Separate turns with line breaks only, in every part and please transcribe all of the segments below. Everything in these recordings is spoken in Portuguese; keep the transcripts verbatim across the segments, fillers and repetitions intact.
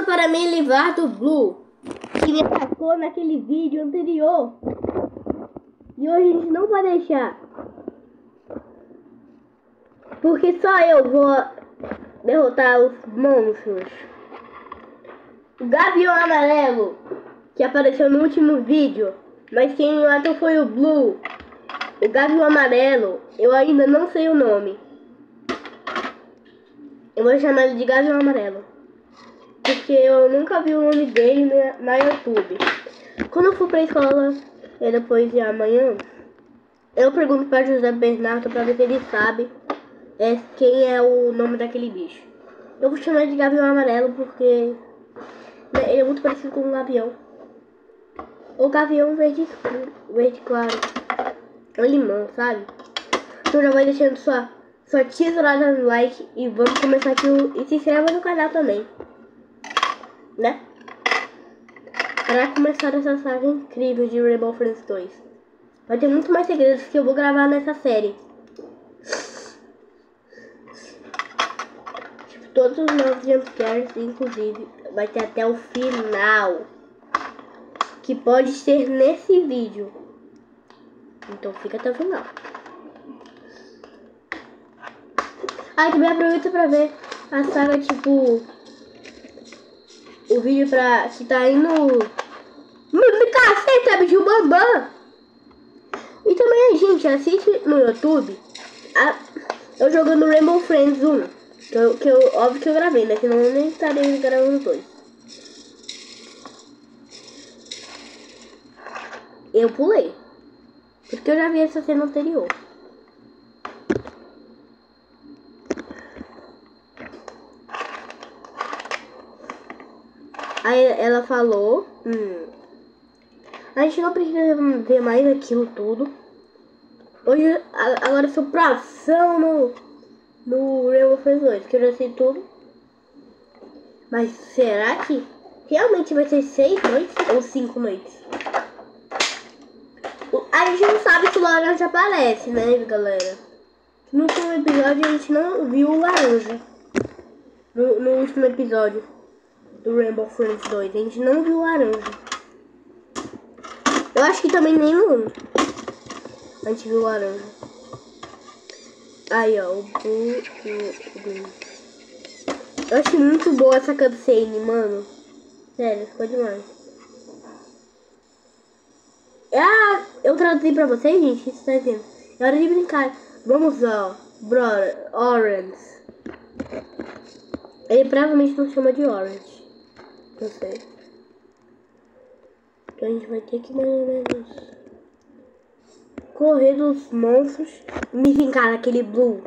para me livrar do Blue, que me atacou naquele vídeo anterior. E hoje a gente não vai deixar, porque só eu vou derrotar os monstros. O Gavião Amarelo, que apareceu no último vídeo, mas quem matou foi o Blue. O Gavião Amarelo, eu ainda não sei o nome. Eu vou chamar ele de Gavião Amarelo, porque eu nunca vi o nome dele na, na YouTube. Quando eu for pra escola, e depois de amanhã, eu pergunto para José Bernardo para ver se ele sabe é, quem é o nome daquele bicho. Eu vou chamar ele de Gavião Amarelo porque né, ele é muito parecido com um gavião. Ou gavião verde escuro, verde claro. É um limão, sabe? Então já vai deixando sua, sua tesourada no like e vamos começar aqui o, e se inscreva no canal também, né? Para começar essa saga incrível de Rainbow Friends dois. Vai ter muito mais segredos que eu vou gravar nessa série. Tipo, todos os novos jumpscares, inclusive, vai ter até o final, que pode ser nesse vídeo. Então fica até o final. Ah, também aproveita pra ver a saga, tipo, o vídeo pra que tá indo no caceta, bicho, bambam. E também, gente, assiste no YouTube a, eu jogando Rainbow Friends um, que eu, que eu, óbvio que eu gravei, né, senão eu nem estaria gravando dois. Eu pulei, porque eu já vi essa cena anterior. Aí ela falou, hum, a gente não precisa ver mais aquilo tudo. Hoje, agora eu sou profissão no, no Rainbow Friends dois, que eu já sei tudo. Mas será que realmente vai ser seis noites ou cinco noites? A gente não sabe se o laranja aparece, né, galera? No último episódio a gente não viu o laranja. No, no último episódio do Rainbow Friends dois, a gente não viu o laranja. Eu acho que também nenhum a gente viu o laranja. Aí, ó, o Blue, o Blue. Eu acho muito boa essa cutscene, mano. Sério, ficou demais. Ah, eu traduzi pra vocês, gente, isso tá entendendo. É hora de brincar. Vamos lá, brother, Orange. Ele provavelmente não chama de Orange. Não sei. Então a gente vai ter que mais ou menos correr dos monstros e me vingar naquele Blue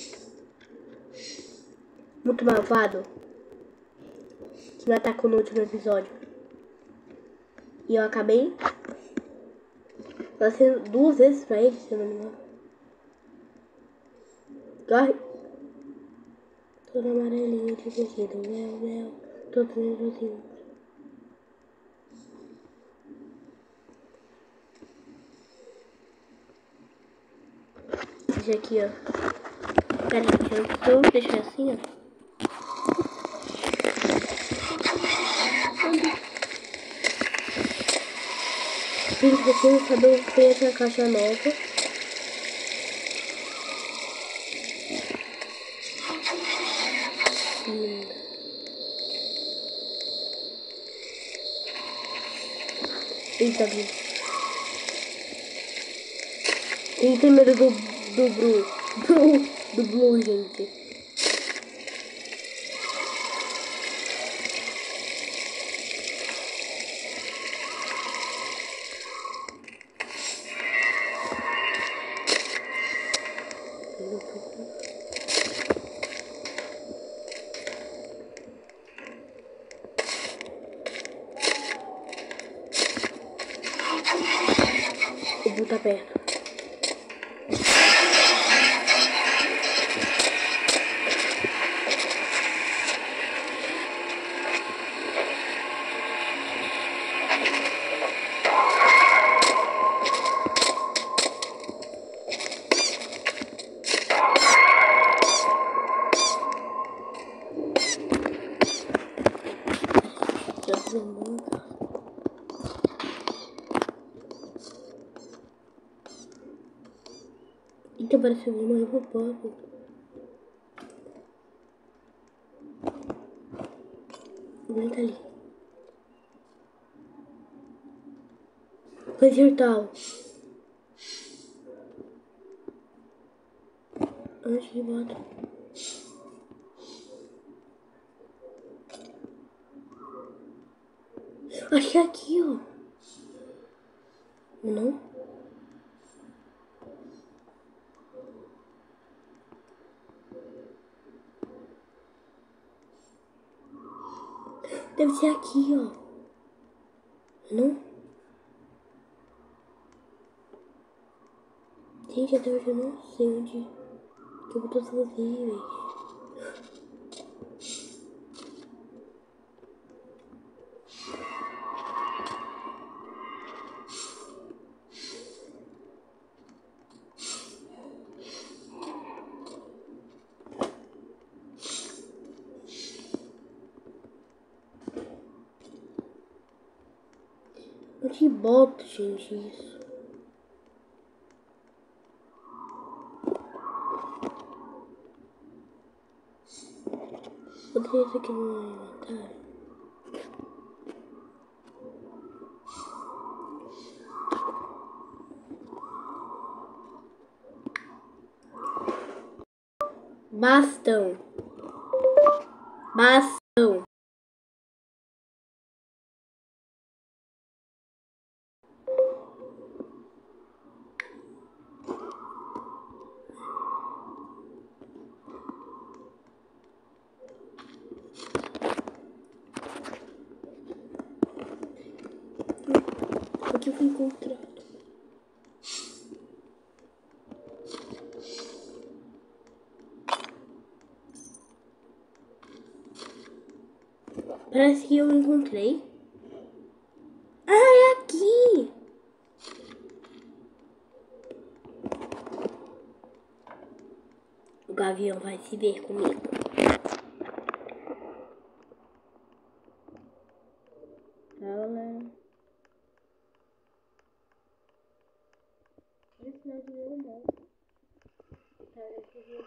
muito malvado que me atacou no último episódio. E eu acabei fazendo duas vezes pra ele, se eu não me engano. Corre. Toda amarelinha de vestido, meu, meu, todo nervosinho. Esse aqui, ó. Pera, deixa eu deixar assim, ó. Vim aqui, saber o que tem essa caixa nova. Linda. Eita, bicho. Quem tem medo do, do Blue? Do, do Blue, gente. O Blue tá perto. Então pareceu uma hipopótamo. Ele tá ali. Laser tal. Antes de bota. Acho que é aqui, ó. Não? Deve ser aqui, ó. Não? Gente, até hoje eu não sei onde que eu botou sozinho, velho. Onde bota, gente, isso? Botei isso aqui no inventário. Bastão. Bastão. O que eu fui encontrado? Parece que eu encontrei. Ah, é aqui! O gavião vai se ver comigo. Olha. Esse não é dinheiro não. Tá, esse dinheiro.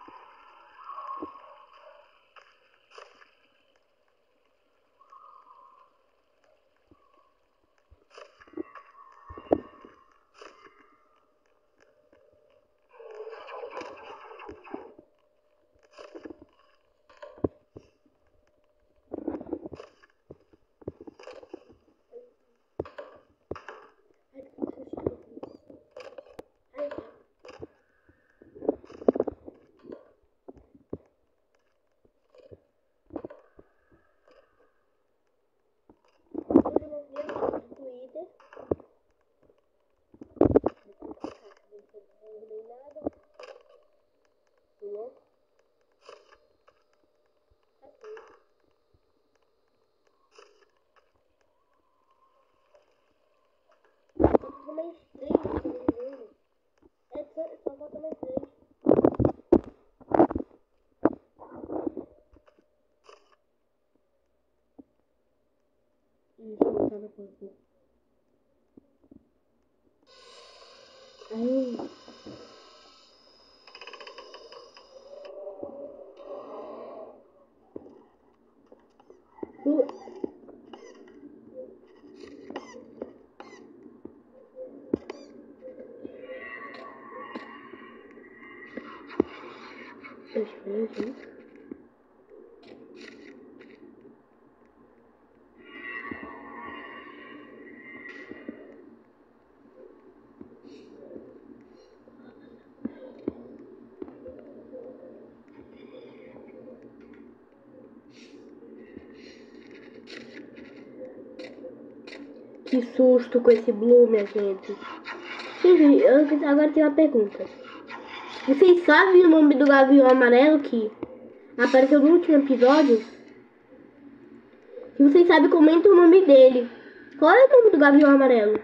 Mais três, se não me engano. É só, só falta mais três. Isso, não tava com aqui. Aí. Uh. Deixa eu ver aqui. Que susto com esse Blue, minha gente. Gente, eu agora tenho uma pergunta. Vocês sabem o nome do gavião amarelo que apareceu no último episódio? Se vocês sabem, comenta o nome dele. Qual é o nome do gavião amarelo?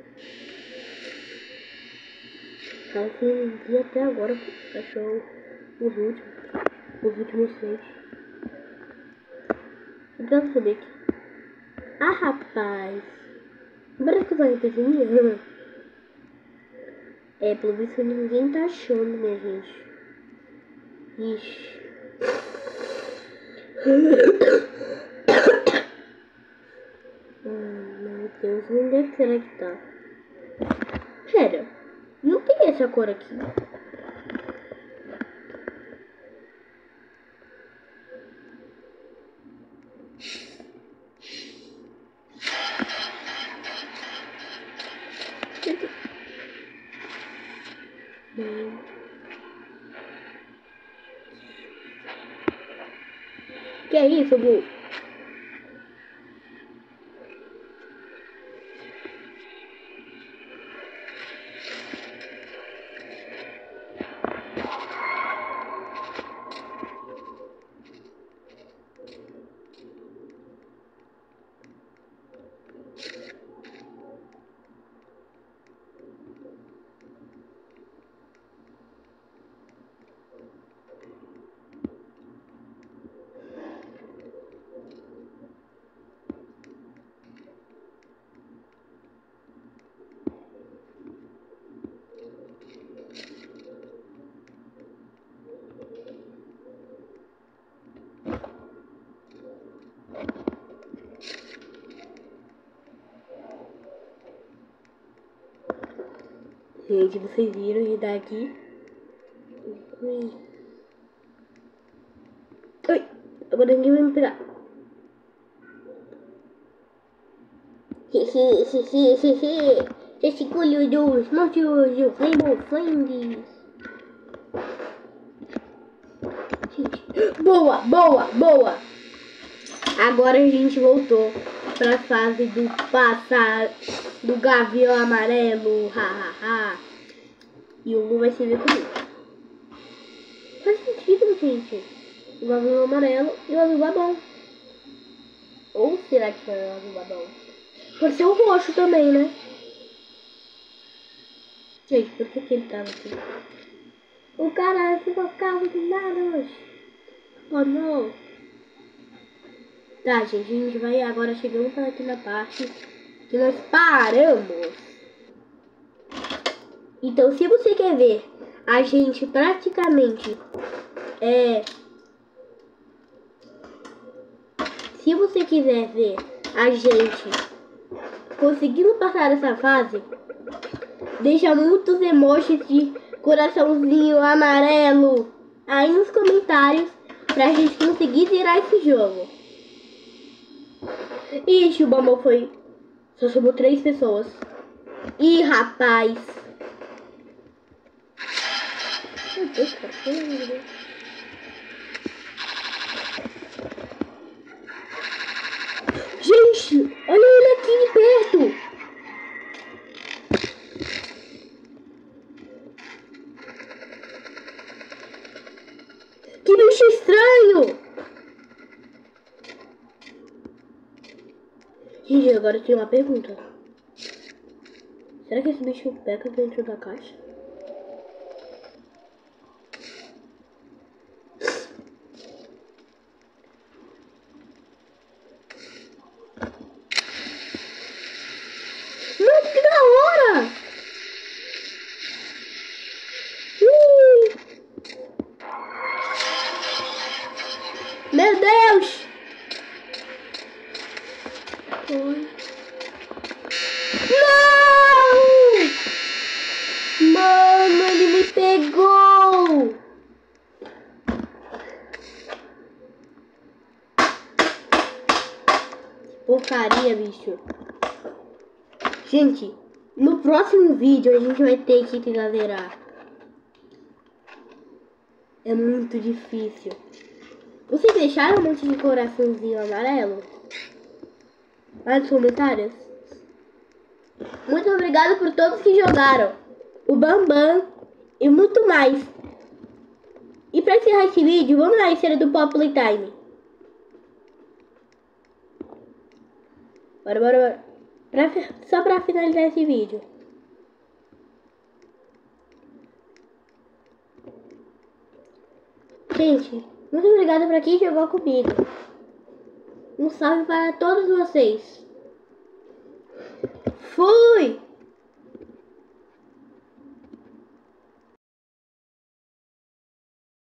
Assim, vi até agora. Achou os últimos. Os últimos seis. Eu quero saber aqui. Ah, rapaz. Bora que vai repetir. É, pelo visto ninguém tá achando, minha gente. Ixi. Hum, meu Deus, onde é que será que tá? Pera, não tem essa cor aqui. Hum. Que é isso, Bu? Gente, vocês viram e daqui. Ui. Ui, agora ninguém vai me pegar. Esse colho dos monstros Rainbow Friends. Boa, boa, boa. Agora a gente voltou pra fase do pássaro, do gavião amarelo, ha, ha, ha. E o Lu vai se ver comigo. Faz sentido, gente. O gavião amarelo e o azul babão. Ou será que é o azul babão? Pode ser o roxo também, né? Gente, por que que ele tava aqui? O cara ficou carro do nada. Oh, não. Tá, gente, a gente vai agora chegando aqui na parte que nós paramos. Então, se você quer ver a gente praticamente é... Se você quiser ver a gente conseguindo passar essa fase, deixa muitos emojis de coraçãozinho amarelo aí nos comentários pra gente conseguir zerar esse jogo. Ixi, o Bumble foi... Só sobrou três pessoas. Ih, rapaz. Meu Deus, cara. Pelo amor de Deus. Gente, olha ele aqui de perto. Que bicho estranho. Gente, agora eu tenho uma pergunta. Será que esse bicho pega dentro da caixa? Mano, que da hora! Uh! Meu Deus! Oi. Não! Mano, ele me pegou! Porcaria, bicho. Gente, no próximo vídeo a gente vai ter que tentar zerar. É muito difícil. Vocês deixaram um monte de coraçãozinho amarelo? Lá nos comentários. Muito obrigado por todos que jogaram. O Bambam e muito mais. E pra encerrar esse vídeo, vamos na cena do Pop Playtime. Bora, bora, bora. Pra, só pra finalizar esse vídeo. Gente, muito obrigado pra quem jogou comigo. Um salve para todos vocês. Fui!